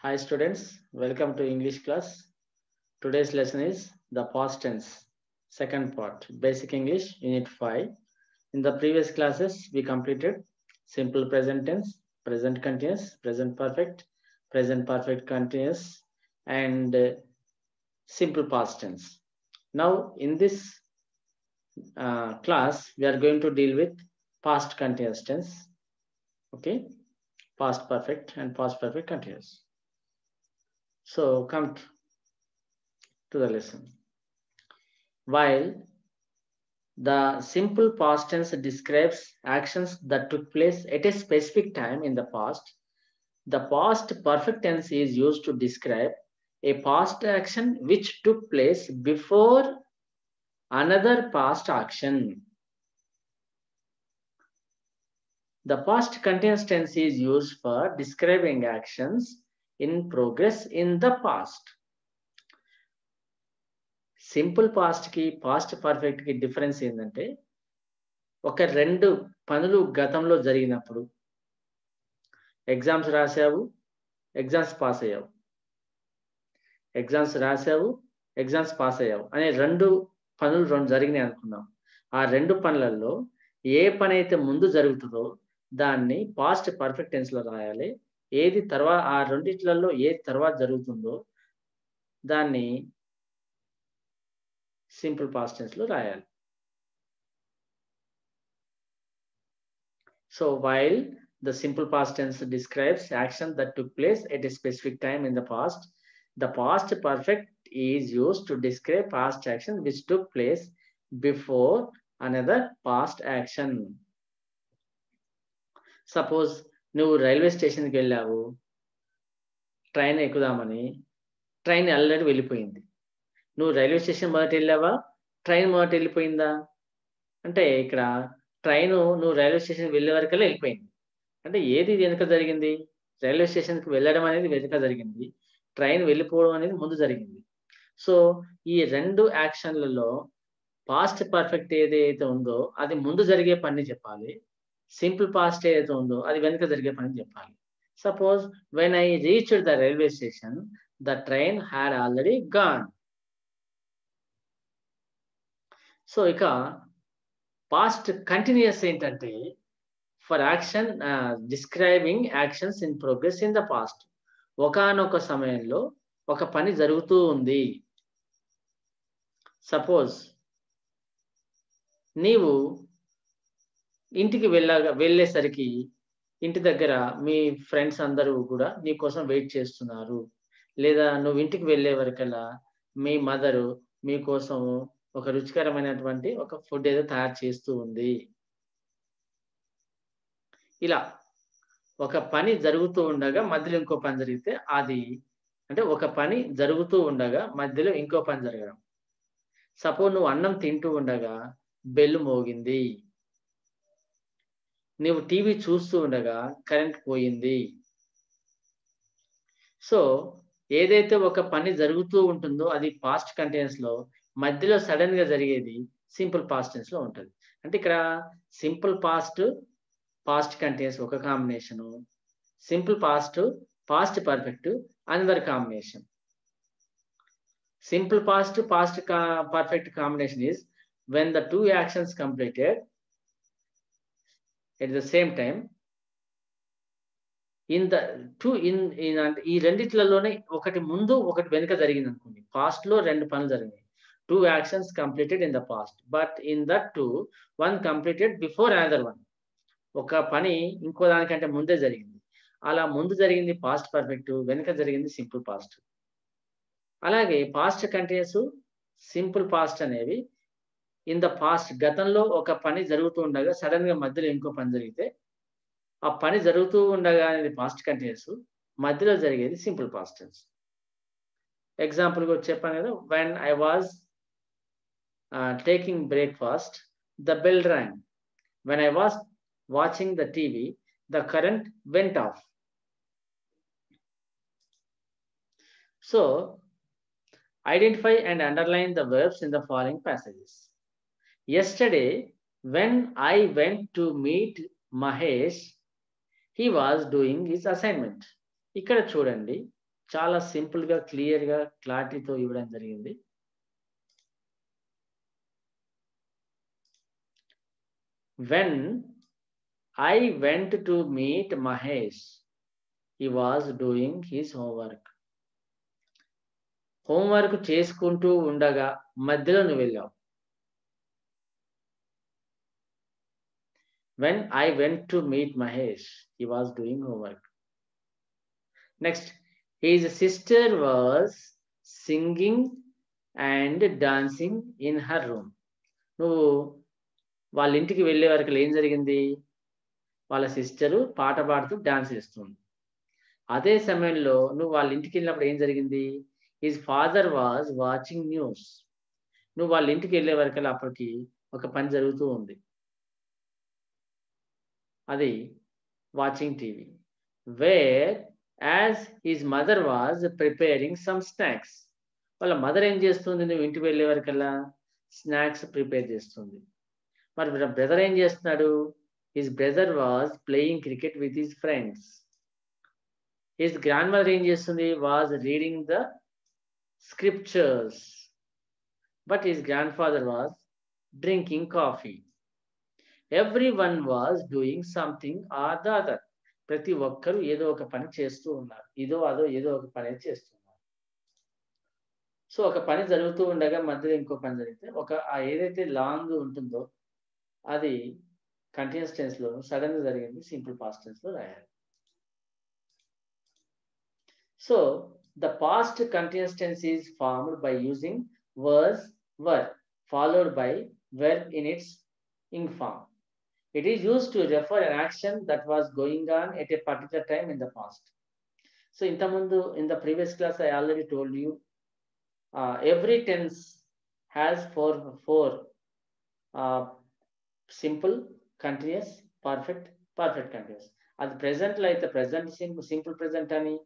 Hi students, welcome to English class. Today's lesson is the past tense, second part, Basic English, Unit 5. In the previous classes, we completed simple present tense, present continuous, present perfect continuous, and simple past tense. Now, in this class, we are going to deal with past continuous tense, okay? Past perfect and past perfect continuous. So, come to the lesson. While the simple past tense describes actions that took place at a specific time in the past, the past perfect tense is used to describe a past action which took place before another past action. The past continuous tense is used for describing actions in progress in the past. Simple పాస్ట్కి past పర్ఫెక్ట్కి difference ఏంటంటే ఒక రెండు పనులు గతంలో జరిగినప్పుడు exams రాసావు, exams pass అయ్యావు, ఎగ్జామ్స్ రాసావు, ఎగ్జామ్స్ పాస్ అయ్యావు అనే రెండు జరిగినాయి అనుకుందాం. ఆ రెండు పనులలో ఏ పని అయితే ముందు జరుగుతుందో దాన్ని పాస్ట్ పర్ఫెక్ట్ టెన్స్లో రాయాలి. ఏది తర్వాత ఆ రెండిట్లలో ఏది తర్వాత జరుగుతుందో దాన్ని సింపుల్ పాస్ట్ టెన్స్లో రాయాలి. So while the simple past tense describes action that took place at a specific time in the past, the past perfect is used to describe past action which took place before another past action. Suppose నువ్వు railway స్టేషన్కి వెళ్ళావు, train ఎక్కుదామని, train already వెళ్ళిపోయింది. నువ్వు railway station మొదట వెళ్ళావా, train మొదట వెళ్ళిపోయిందా? అంటే ఇక్కడ ట్రైన్ నువ్వు రైల్వే స్టేషన్కి వెళ్ళే వరకల్లా వెళ్ళిపోయింది. అంటే ఏది వెనుక జరిగింది? రైల్వే స్టేషన్కి వెళ్ళడం అనేది వెనుక జరిగింది, ట్రైన్ వెళ్ళిపోవడం అనేది ముందు జరిగింది. సో ఈ రెండు యాక్షన్లలో పాస్ట్ పర్ఫెక్ట్ ఏదైతే ఉందో అది ముందు జరిగే పని చెప్పాలి, సింపుల్ పాస్ట్ ఏదైతే ఉందో అది వెనుక జరిగే పని చెప్పాలి. Suppose when I reached the railway station the train had already gone. So ఇక పాస్ట్ కంటిన్యూస్ ఏంటంటే for action describing actions in progress in the past. ఒకానొక సమయంలో ఒక పని జరుగుతూ ఉంది. సపోజ్ నీవు ఇంటికి వెళ్ళేసరికి ఇంటి దగ్గర మీ ఫ్రెండ్స్ అందరూ కూడా నీ కోసం వెయిట్ చేస్తున్నారు, లేదా నువ్వు ఇంటికి వెళ్ళే వరకల్లా మీ మదరు మీకోసం ఒక రుచికరమైనటువంటి ఒక ఫుడ్ ఏదో తయారు చేస్తూ ఉంది. ఇలా ఒక పని జరుగుతూ ఉండగా మధ్యలో ఇంకో పని జరిగితే అది అంటే ఒక పని జరుగుతూ ఉండగా మధ్యలో ఇంకో పని జరగడం. సపోజ్ నువ్వు అన్నం తింటూ ఉండగా బెల్ మోగింది, నువ్వు టీవీ చూస్తూ ఉండగా కరెంట్ పోయింది. సో ఏదైతే ఒక పని జరుగుతూ ఉంటుందో అది పాస్ట్ కంటిన్యూస్ లో, మధ్యలో సడన్ గా జరిగేది సింపుల్ పాస్ట్ టెన్స్ లో ఉంటుంది. అంటే ఇక్కడ సింపుల్ పాస్ట్ కంటిన్యూస్ ఒక combination, simple past perfect another combination. Simple past perfect combination is when the two actions completed at the same time in the two in ఈ రెండిట్లలోనే ఒకటి ముందు ఒకటి వెనుక జరిగింది అనుకోండి. పాస్ట్ లో రెండు పనులు జరిగాయి, two actions completed in the past, but in that two one completed before another one. ఒక పని ఇంకో దానికంటే ముందే జరిగింది. అలా ముందు జరిగింది పాస్ట్ పర్ఫెక్ట్, వెనుక జరిగింది సింపుల్ పాస్ట్. అలాగే పాస్ట్ కంటిన్యూస్, సింపుల్ పాస్ట్ అనేవి ఇన్ ద పాస్ట్ గతంలో ఒక పని జరుగుతూ ఉండగా సడన్ గా మధ్యలో ఇంకో పని జరిగితే ఆ పని జరుగుతూ ఉండగా అనేది పాస్ట్ కంటిన్యూస్, మధ్యలో జరిగేది సింపుల్ పాస్ట్ టెన్స్. ఎగ్జాంపుల్ కూడా చెప్పాను కదా, when I was taking breakfast the bell rang, when I was watching the TV the current went off. So identify and underline the verbs in the following passages. Yesterday, when I went to meet Mahesh, he was doing his assignment. ఇక్కడ చూడండి, చాలా సింపుల్గా క్లియర్గా క్లారిటీతో ఇవ్వడం జరిగింది. When I went to meet Mahesh, he was doing his homework. Homework చేసుకుంటూ ఉండగా మధ్యలో నువ్వు వెళ్ళావు. When I went to meet Mahesh, he was doing homework. Next, his sister was singing and dancing in her room. నువ్వు వాళ్ళ ఇంటికి వెళ్ళే వరకు ఏం జరిగింది? వాళ్ళ సిస్టరు పాట పాడుతూ డాన్స్ చేస్తుంది. అదే సమయంలో నువ్వు వాళ్ళ ఇంటికి వెళ్ళినప్పుడు ఏం జరిగింది? His father was watching news. నువ్వు వాళ్ళ ఇంటికి వెళ్ళే వరకల్లా అప్పటికి ఒక పని జరుగుతూ ఉంది. అది watching TV. Whereas his mother was preparing some snacks. వాళ్ళ మదర్ ఏం చేస్తుంది? నువ్వు ఇంటికి వెళ్ళే వరకల్లా స్నాక్స్ ప్రిపేర్ చేస్తుంది. మరి బ్రదర్ ఏం చేస్తున్నాడు? His brother was playing cricket with his friends. His grandmother ఏం చేస్తుంది? Was reading the scriptures. But his grandfather was drinking coffee. Every one was doing something or the other. ప్రతి ఒక్కరూ ఏదో ఒక పని చేస్తూ ఉన్నారు. ఏదో ఒక పని చేస్తున్నారు. సో ఒక పని జరుగుతూ ఉండగా మధ్యలో ఇంకో పని జరిగితే ఏదైతే లాంగ్ ఉంటుందో అది కంటిన్యూస్ టెన్స్ లో సడన్ గా జరిగింది సింపుల్ పాస్ట్ టెన్స్ లో రాయాలి. So the past continuous tense is formed by using was, were followed by verb in its ing form. It is used to refer an action that was going on at a particular time in the past. So in the previous class I already told you every tense has four simple, continuous, perfect continuous. At present like the present simple present ani,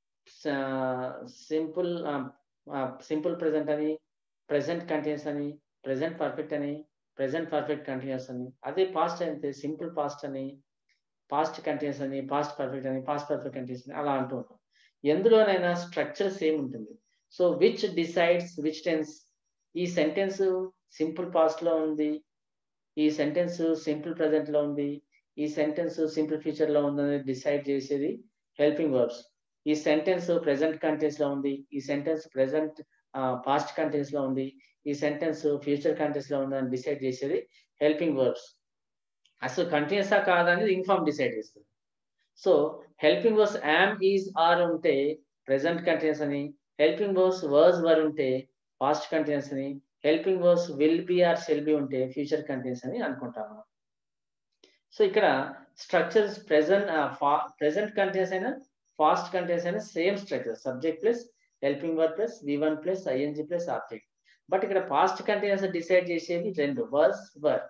simple present ani, present continuous ani, present perfect ani, present perfect continuous ani. అదే past అయితే simple past అని, past continuous అని, past perfect అని, past perfect continuous అని అలా అంటూ ఉంటాం. ఎందులోనైనా స్ట్రక్చర్ సేమ్ ఉంటుంది. So which decides which tense? ఈ సెంటెన్స్ సింపుల్ పాస్ట్ లో ఉంది, ఈ సెంటెన్స్ సింపుల్ ప్రెజెంట్ లో ఉంది, ఈ సెంటెన్స్ సింపుల్ ఫ్యూచర్ లో ఉందని డిసైడ్ చేసేది హెల్పింగ్ వర్బ్స్. ఈ సెంటెన్స్ ప్రెజెంట్ కంటిన్యూస్ లో ఉంది, ఈ సెంటెన్స్ ప్రెజెంట్ పాస్ట్ కంటిన్యూస్ లో ఉంది, ఈ సెంటెన్స్ ఫ్యూచర్ కంటిన్యూస్ లో ఉందని డిసైడ్ చేసేది హెల్పింగ్ వర్బ్స్. అసలు కంటిన్యూసా కాదనేది ఇన్ఫార్మ్ డిసైడ్ చేస్తుంది. So helping verbs am, is, are ఉంటే ప్రెజెంట్ కంటిన్యూస్ అని, హెల్పింగ్ వర్బ్స్ వర్స్, వర్ ఉంటే పాస్ట్ కంటిన్యూస్ అని, helping verbs will be or shall be ఉంటే ఫ్యూచర్ కంటిన్యూస్ అని అనుకుంటాము. సో ఇక్కడ స్ట్రక్చర్స్ ప్రెజెంట్ కంటిన్యూస్ అయినా పాస్ట్ కంటిన్యూస్ అయినా same structure, subject plus helping verb plus V1 plus ING plus object. But ఇక్కడ past continuous decide చేసేది రెండు, was, were.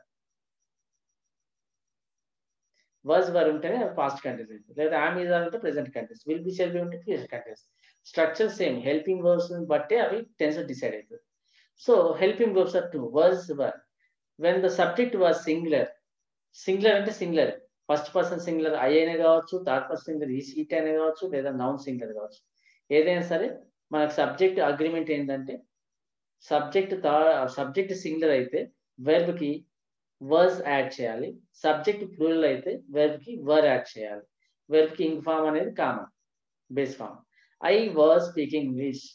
Was, were ఉంటేనే పాస్ట్ కంటిన్యూస్, లేదా యామ్, ఈజ్, ఆర్ ఉంటే present continuous, will be, shall be ఉంటే future continuous. Structure same, helping verbs బట్టే అవి tense decide అవుతుంది. So helping verbs are 2, was, were. When the subject was singular, singular అంటే singular, first person singular I అయినా కావచ్చు, third person singular eat అయినా కావచ్చు, లేదా నౌన్ సింగులర్ కావచ్చు. ఏదైనా సరే మనకు సబ్జెక్ట్ అగ్రిమెంట్ ఏంటంటే సబ్జెక్ట్ సింగులర్ అయితే వెర్బ్ కి వర్స్ యాడ్ చేయాలి, సబ్జెక్ట్ ప్లూరల్ అయితే వెర్బ్ కి వర్ యాడ్ చేయాలి. వెర్బ్ కి ఇంగ్ ఫామ్ అనేది common base form. I was speaking English,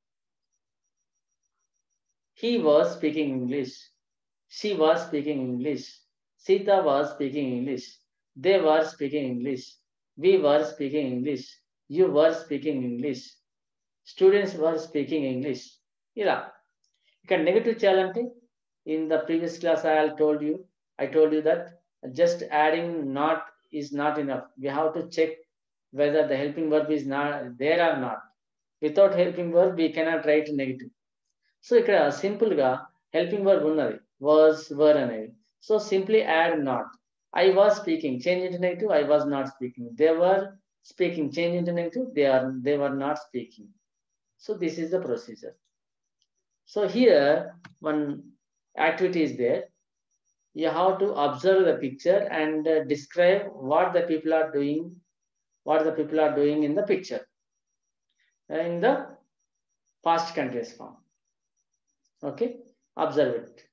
he was speaking English, she was speaking English, Sita was speaking English, they were speaking English, we were speaking English, you were speaking English, students were speaking English. ఇలా ఇక్కడ negative చేయాలంటే in the previous class I told you that just adding not is not enough. We have to check whether the helping verb is not there or not. Without helping verb we cannot write negative. So ఇక్కడ simple గా helping verb ఉన్నది, was, were అనేది. So simply add not. I was speaking, change into negative, I was not speaking. They were speaking, change into negative, they were not speaking. So this is the procedure. So here one activity is there. You have to observe the picture and describe what the people are doing in the picture. in the past continuous form. Okay, observe it.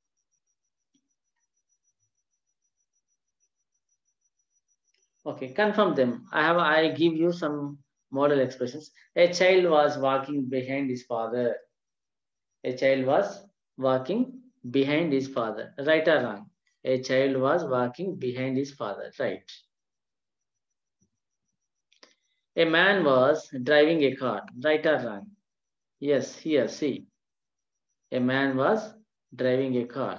Okay, confirm them. I give you some model expressions. A child was walking behind his father. A child was walking behind his father. Right or wrong? A child was walking behind his father. Right. A man was driving a car. Right or wrong? Yes, here, see. A man was driving a car.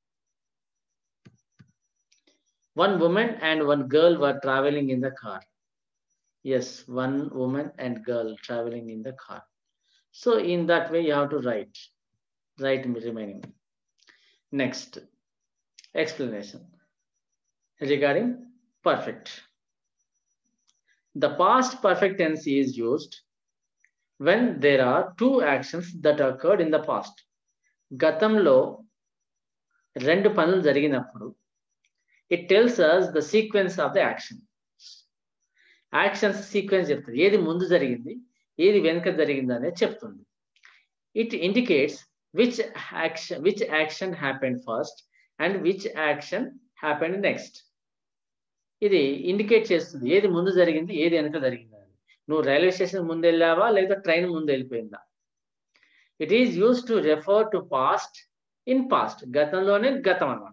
One woman and one girl were traveling in the car. Yes, one woman and girl traveling in the car. So in that way, you have to write remaining. Next, explanation regarding perfect. The past perfect tense is used when there are two actions that occurred in the past. గతంలో రెండు పనులు జరిగినప్పుడు it tells us the sequence of the action. Actions sequence చెప్తుంది. ఏది ముందు జరిగింది, ఏది వెనుక జరిగింది అనేది చెప్తుంది. It indicates which action happened first and which action happened next. ఇది ఇండికేట్ చేస్తుంది ఏది ముందు జరిగింది, ఏది వెనుక జరిగింది. నువ్వు రైల్వే స్టేషన్ ముందు వెళ్ళావా లేదా ట్రైన్ ముందు వెళ్ళిపోయిందా. It is use to refer to past in past. గతంలోనే గతం అన్నమాట.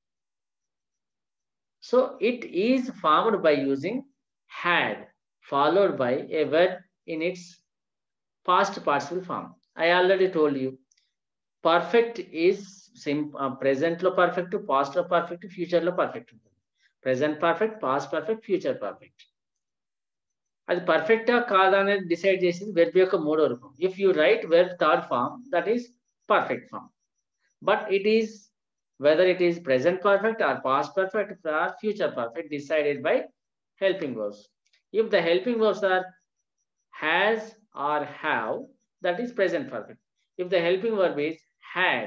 So it is formed by using had followed by a verb in its past participle form. I already told you perfect is present lo perfect, past lo perfect, future lo perfect. Present perfect, past perfect, future perfect. అది పర్ఫెక్టా కాదా అనేది decide చేసేది verb యొక్క మూడో రూపం. If you write verb third form, that is perfect form. But it is whether it is present perfect or past perfect or future perfect decided by helping verbs. If the helping verbs are has or have, that is present perfect. If the helping verb is had,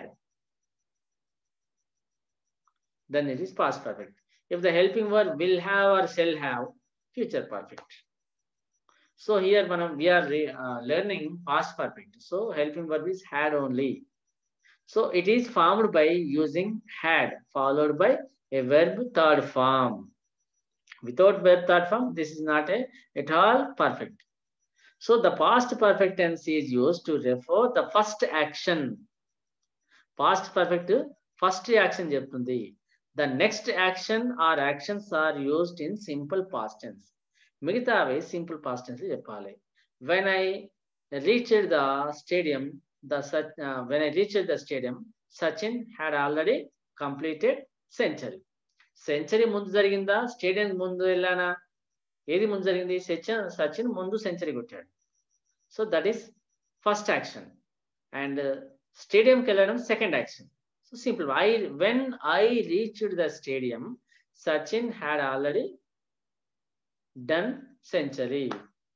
then it is past perfect. If the helping verb will have or shall have, future perfect. So here we are learning past perfect. So helping verb is had only. So it is formed by using had followed by a verb third form. Without verb third form, this is not at all perfect. So the past perfect tense is used to refer the first action. Past perfect first action చెప్తుంది. The next action or actions are used in simple past tense. మిగతావి simple past tense చెప్పాలి. When I reached the stadium, Sachin had already completed century. Century ముందు జరిగిందా, stadium ముందు వెళ్ళానా? ఏది ముందు జరిగింది? సచిన్ ముందు సెంచరీ కొట్టాడు. So that is first action. And స్టేడియంకి వెళ్ళడం second action. So simple. when I reached the stadium, Sachin had already done century.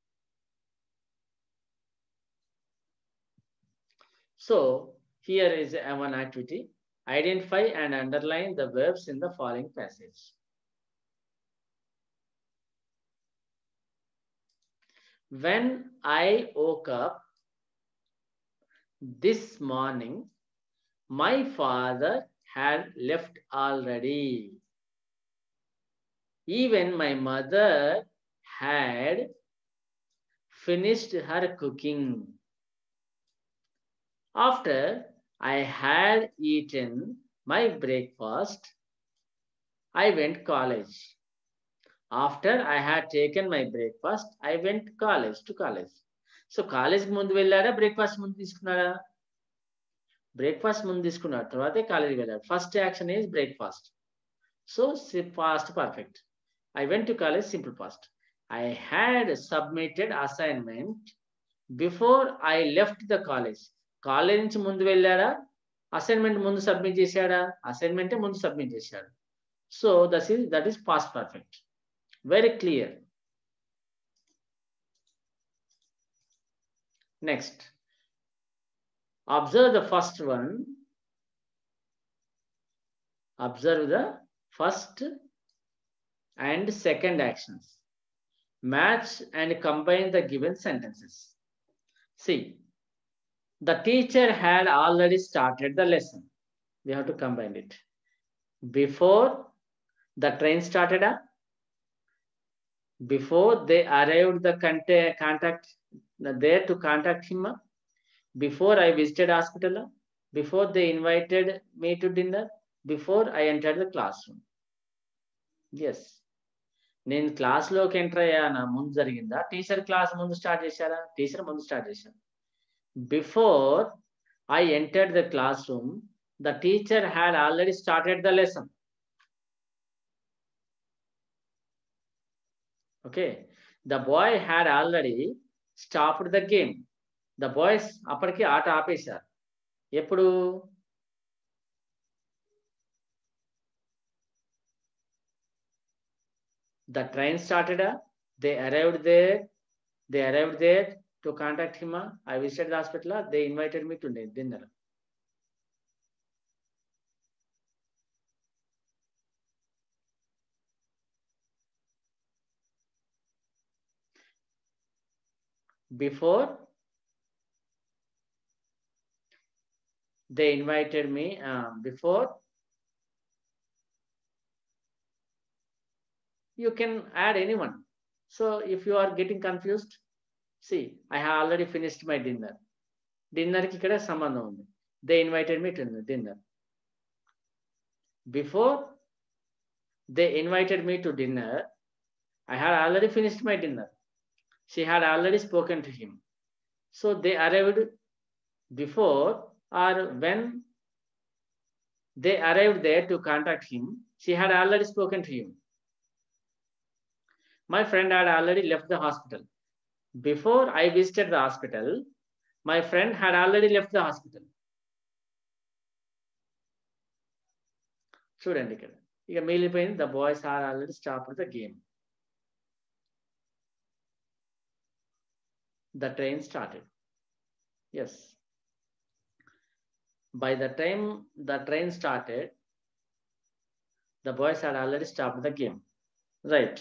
So here is one activity. Identify and underline the verbs in the following passage. When I woke up this morning, my father had left already. Even my mother had finished her cooking. After I had eaten my breakfast, I went college. After I had taken my breakfast, I went to college. So college ముందు వెళ్ళాడా, breakfast ముందు తీసుకున్నాడా? Breakfast ముందు తీసుకున్నాడు, తర్వాతే college వెళ్ళాడు. First action is breakfast. So past perfect. I went to college, simple past. I had submitted assignment before I left the college. College నుంచి ముందు వెళ్ళాడా, అసైన్మెంట్ ముందు సబ్మిట్ చేశాడా? అసైన్మెంటే ముందు సబ్మిట్ చేశాడు. So that is past perfect. Very clear. Next, observe the first one. Observe the first and second actions. Match and combine the given sentences. See, the teacher had already started the lesson. We have to combine it. Before the train started, before they arrived the contact there to contact him, before I visited hospital, before they invited me to dinner, before I entered the classroom. Yes. నేను క్లాస్లోకి enter అయ్యానా ముందు జరిగిందా, teacher class ముందు start చేశారా? Teacher ముందు start చేశారు. Before I entered the classroom the teacher had already started the lesson. Okay, the boy had already stopped the game. The boys అప్పటికి ఆట ఆపేశారు. ఎప్పుడు? The train started, they arrived there to contact him. I visited the hospital, they invited me to dinner. Before they invited me, before, you can add anyone. So if you are getting confused, see, I have already finished my dinner. Dinner ki ikkada sambandham undi. They invited me to dinner. Before they invited me to dinner, I had already finished my dinner. She had already spoken to him. So they arrived before, or when they arrived there to contact him, she had already spoken to him. My friend had already left the hospital. Before I visited the hospital, my friend had already left the hospital. చూడండి ఇక్కడ ఇక మిగిలిపోయింది the boys had already stopped the game. The train started. Yes. By the time the train started, the boys had already stopped the game. Right.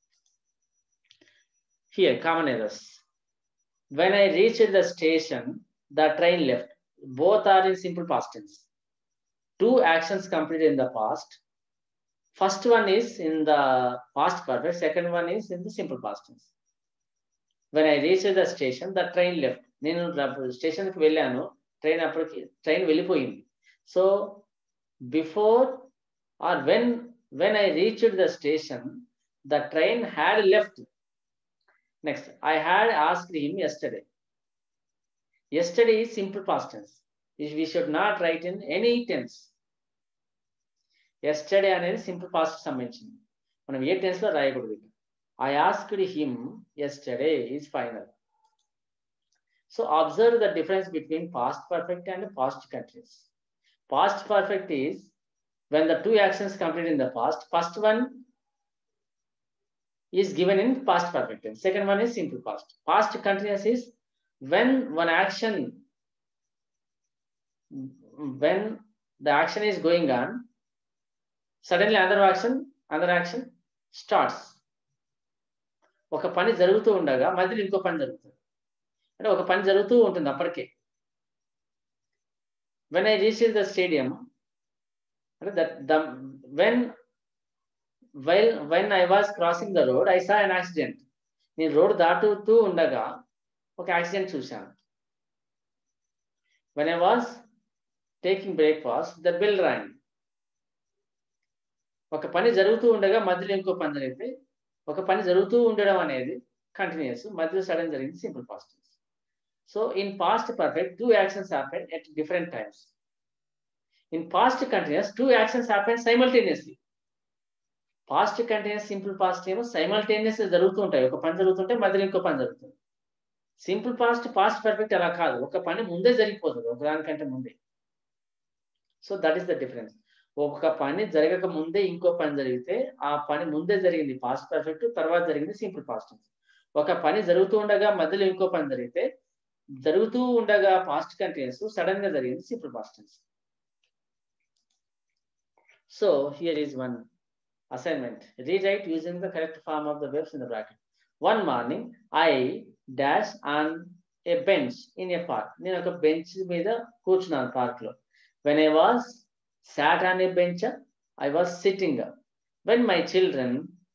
Here, common errors. When I reached the station, the train left. Both are in simple past tense. Two actions completed in the past. First one is in the past perfect. Second one is in the simple past tense. When I reached the station, the train left. నేను స్టేషన్కి వెళ్ళాను, train వెళ్ళిపోయింది. So before or when I reached the station, the train had left. Next, I had asked him yesterday. Yesterday is simple past tense. We should not write in any tense. Yesterday అనేది simple past సంబంధించింది, మనం ఏ tense లో రాయకూడదు. I asked him yesterday is final. So observe the difference between past perfect and past continuous. Past perfect is when the two actions completed in the past. First one is given in past perfect tense. Second one is simple past. Past continuous is when one action, when the action is going on, suddenly another action starts. ఒక పని జరుగుతూ ఉండగా మధ్యలో ఇంకో పని జరుగుతుంది, అంటే ఒక పని జరుగుతూ ఉంటుంది అప్పటికే. When I reached the stadium, when I was crossing the road, I saw an accident. నేను రోడ్ దాటుతూ ఉండగా ఒక యాక్సిడెంట్ చూశాను. When I was taking breakfast, the bell rang. ఒక పని జరుగుతూ ఉండగా మధ్యలో ఇంకో పని జరిగితే, ఒక పని జరుగుతూ ఉండడం అనేది కంటిన్యూస్, మధ్యలో సడన్ జరిగింది simple past tense. So in past perfect two actions happen at different times. In past continuous, two actions happen simultaneously. Past continuous simple past ఏమో సైమల్టేనియస్ జరుగుతూ ఉంటాయి, ఒక పని జరుగుతుంటే మధ్యలో ఇంకో పని జరుగుతుంది. సింపుల్ పాస్ట్ పర్ఫెక్ట్ అలా కాదు, ఒక పని ముందే జరిగిపోతుంది ఒకదానికంటే ముందే. So that is the difference. ఒక పని జరగక ముందే ఇంకో పని జరిగితే ఆ పని ముందే జరిగింది పాస్ట్ పర్ఫెక్ట్, తర్వాత జరిగింది సింపుల్ పాస్ట్ టెన్స్. ఒక పని జరుగుతూ ఉండగా మధ్యలో ఇంకో పని జరిగితే, జరుగుతూ ఉండగా పాస్ట్ కంటిన్యూస్, సడన్ గా జరిగింది simple past tense. So here is one assignment. Rewrite using the correct form of the verbs in the bracket. One morning, I dash on a bench in a park. నేను ఒక bench మీద కూర్చున్నాను park లో. When I was sat on a bench, I was sitting. When my children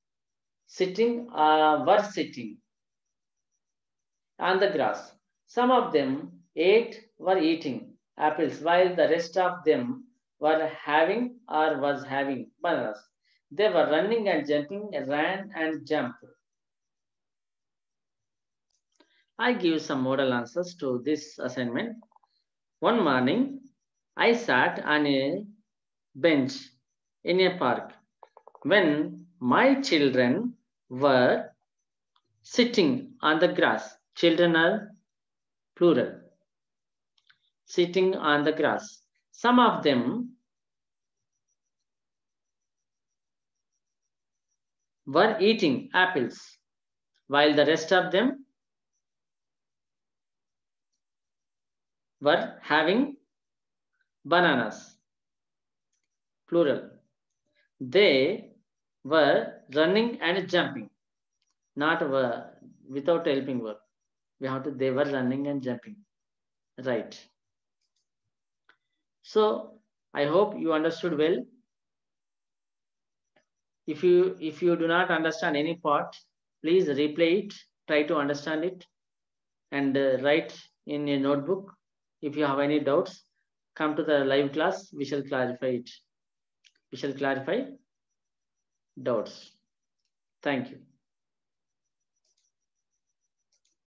were sitting on the grass, some of them were eating apples, while the rest of them were having or was having bananas. They were running and jumping, ran and jumped. I give some model answers to this assignment. One morning, I sat on a bench in a park when my children were sitting on the grass. Children are plural. Sitting on the grass. Some of them were eating apples, while the rest of them were having bananas. Plural. They were running and jumping. Not without helping verb. They were running and jumping. Right. So I hope you understood well. If you do not understand any part, please replay it, try to understand it, and write in a notebook. If you have any doubts, come to the live class. We shall clarify it. We shall clarify doubts. Thank you.